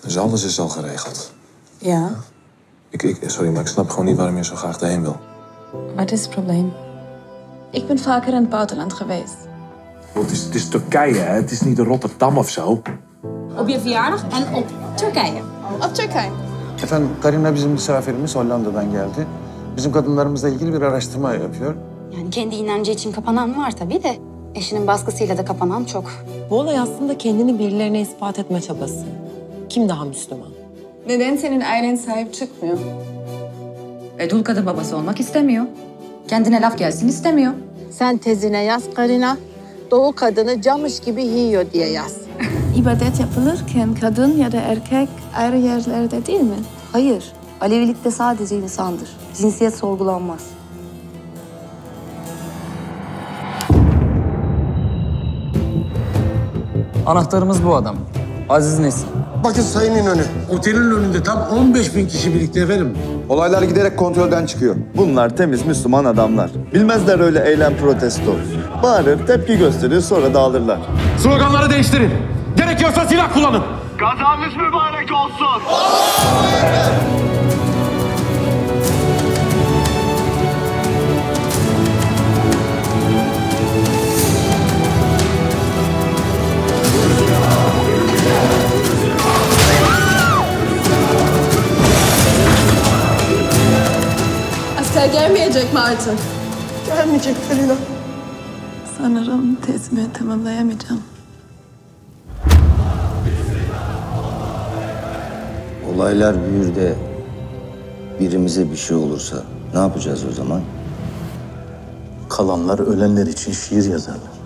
Dus alles is al geregeld. Ja. Sorry, maar ik snap gewoon niet waarom je zo graag daarheen wil. Wat is het probleem? Ik ben vaker in het buitenland geweest. Het is Turkije, hè? Het is niet Rotterdam of zo. Op je verjaardag en op Turkije. Op Turkije. Efendim, Karina bizim misafirimiz Hollanda'dan geldi. Bizim kadınlarımızla ilgili bir araştırma yapıyor. Yani kendi inancı için kapanan var tabii de eşinin baskısıyla da kapanan çok. Bu olay aslında kendini birilerine ispat etme çabası. Kim daha Müslüman? Neden senin ailen sahip çıkmıyor? Dul kadın babası olmak istemiyor. Kendine laf gelsin istemiyor. Sen tezine yaz Karina. Doğu kadını camış gibi yiyor diye yaz. İbadet yapılırken kadın ya da erkek ayrı yerlerde değil mi? Hayır. Alevilik de sadece insandır. Cinsiyet sorgulanmaz. Anahtarımız bu adam. Aziz Nesin. Bakın Sayın İnönü. Otelin önünde tam 15.000 kişi birlikte efendim. Olaylar giderek kontrolden çıkıyor. Bunlar temiz Müslüman adamlar. Bilmezler öyle eylem protesto. Bağırır, tepki gösterir, sonra dağılırlar. Sloganları değiştirin. Gerekiyorsa silah kullanın. Gazamız mübarek olsun. Asker gelmeyecek mi artık? Gelmeyecek Karina. Sanırım tezimi tamamlayamayacağım. Olaylar büyür de birimize bir şey olursa ne yapacağız o zaman? Kalanlar ölenler için şiir yazarlar.